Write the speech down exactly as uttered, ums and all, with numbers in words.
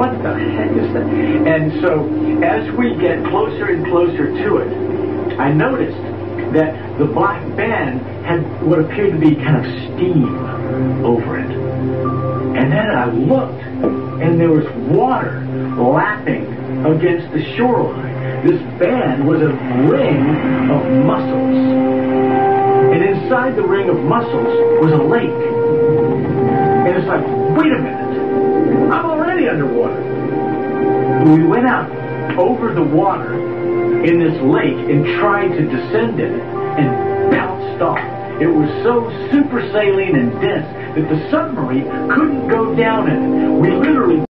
what the heck is that? And so as we get closer and closer to it, I noticed that the black band had what appeared to be kind of steam over it. And then I looked, and there was water lapping against the shoreline. This band was a ring of mussels. And inside the ring of mussels was a lake. And it's like, wait a minute, I'm already underwater. We went out over the water in this lake and tried to descend in it and bounced off. It was so super saline and dense that the submarine couldn't go down in it. We literally